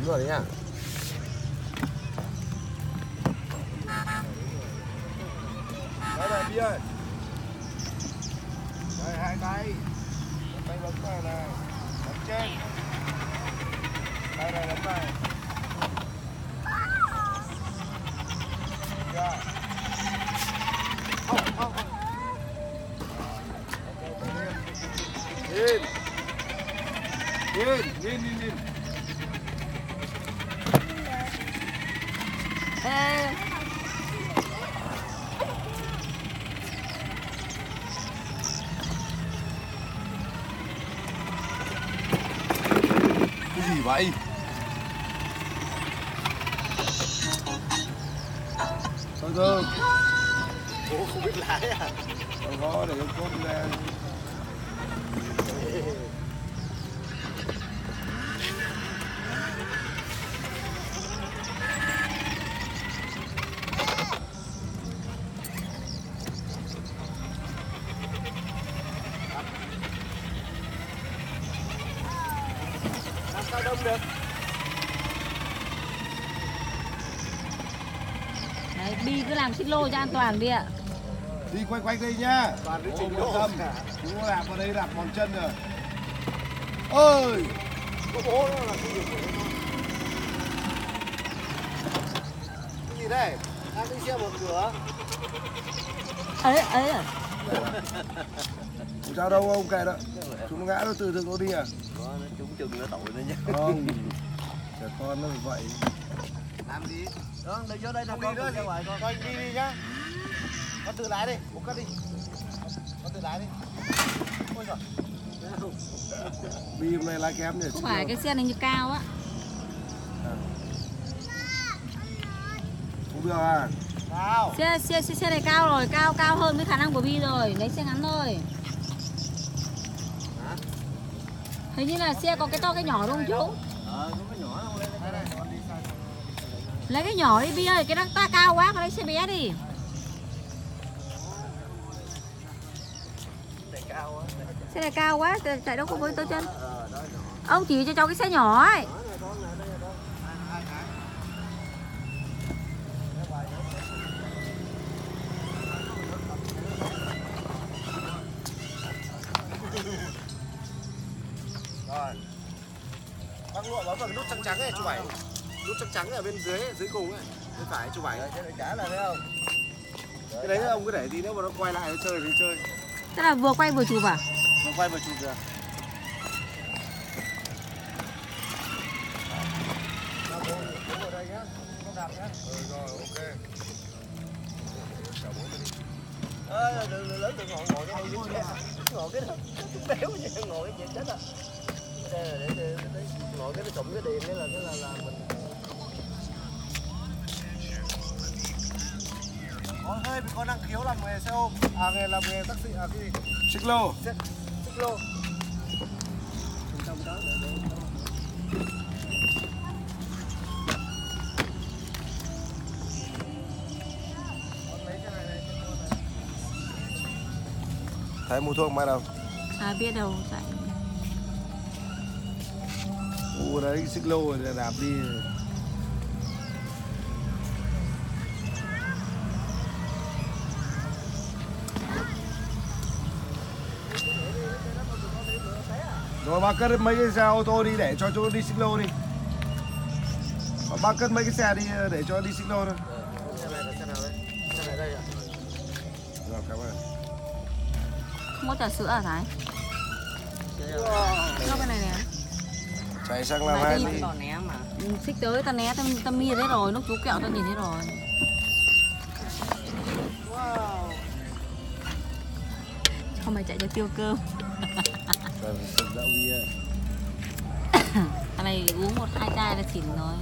Bấm rồi đấy nhá. Đây này Bi ơi. Đây hai tay. Một tay bấm này này. Bấm trên. Đây này bấm này. Chưa? Không. Nhìn. Ê. Cái gì vậy? Thôi. Bố không biết lái à? Không có, để ông cốp ra. Làm sao đông được? Đấy, Bi cứ làm xích lô cho an toàn đi ạ. Đi quanh đây nhá. Toàn với trình Ôm độ tâm. cả. Chú đạp vào đây đạp mòn chân rồi. Ơi. Có bố nó là cái gì của nó? Cái gì đây? Đang đi xe một cửa. Ấy à. Không sao đâu ông kệ đó. Chúng nó ngã nó từ từ nó đi à. Nó trúng chừng nó tội nữa nhá. Không. Trẻ con nó vậy. Làm gì? Đó, đừng vô đây nào con đi nữa ngoài con. Con đi nhá. Con tự lái đi, bố cất đi. Con tự lái đi. Ôi giời. Bi hôm nay lái kém nhỉ? Không phải cái xe này như cao á. Không được à? Nào. Xe này cao rồi, cao hơn với khả năng của Bi rồi, lấy xe ngắn thôi. Hả? Hình như là xe có cái to cái nhỏ đúng không chú? Có cái nhỏ không lên đây. Lấy cái nhỏ đi Bi ơi, cái đó ta cao quá, lấy xe bé đi. Xe này cao quá, chạy đâu có với tới chân. Ông chỉ cho cháu cái xe nhỏ ấy. Rồi. Bác lụa bấm vào cái nút trắng trắng này chụp ảnh. Nút trắng trắng ở bên dưới cùng ấy. Bên phải chụp ảnh. Cái trả là thấy không? Cái đấy ông cứ để tí nữa mà nó quay lại nó chơi thì chơi. Tức là vừa quay vừa chụp à? Vừa quay vừa chụp kìa. Ở đây nhá. Không đạp nhá. Rồi ok. Đừng lớn đừng ngồi cái đây dưới xe. Ngồi cái đó. Béo vậy ngồi cái gì chết à. Đây là để ngồi cái nó trộm cái điện đấy là mình. Hơi bị có năng khiếu làm nghề xe ôm. À nghề làm nghề taxi à cái gì? Xích lô. Xích lô. Thấy mua thuốc mai đâu? À biết đâu chạy. Mua đấy xích lô rồi đạp đi. Rồi bác cất mấy cái xe ô tô đi để cho chú đi xích lô đi. Bác cất mấy cái xe đi để cho đi xích lô thôi. Xe này là xe nào đấy? Xe này đây ạ. Rồi cảm ơn. Không có trà sữa à Thái? Nó cái này nè. Chạy sang làm hai đi. Xích tới ta né ta mi đấy rồi, lúc chú kẹo ta nhìn thấy rồi. Wow. Không phải chạy cho tiêu cơm. Thằng này uống 1-2 chai là xỉn rồi.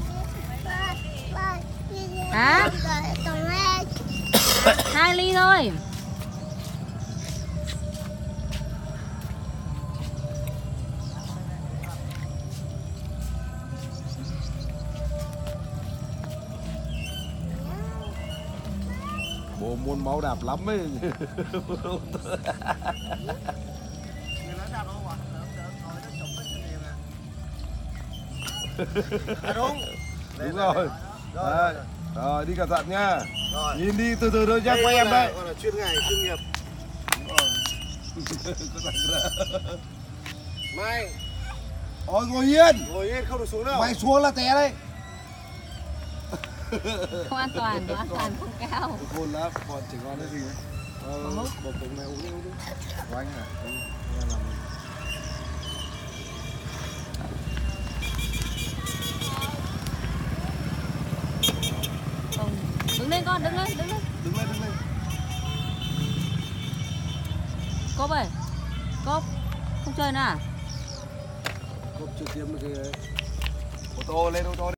Hả? 2 ly thôi. Bố muốn máu đạp lắm ấy. Người lớn đạp không ạ? Ngồi nó chụp cái tiền à. À đúng. Đúng rồi. Đấy. Rồi đi cẩn thận nha. Rồi. Nhìn đi từ từ thôi nhá, quay em đây. Gọi là chuyên ngành, chuyên nghiệp. Mai. Ôi ngồi yên. Ngồi yên không được xuống đâu. Mày xuống là té đấy. Không an toàn, độ an toàn không cao. Khôn lắm, còn chỉ còn cái gì đấy. Bột cứng này uống đi. Của anh à? Anh làm gì? Không. Đứng lên con, đứng lên, đứng lên. Đứng lên, đứng lên. Cốp ơi. Cốp. Không chơi nữa à? Cốp chưa tiêm được cái ô tô lên ô tô.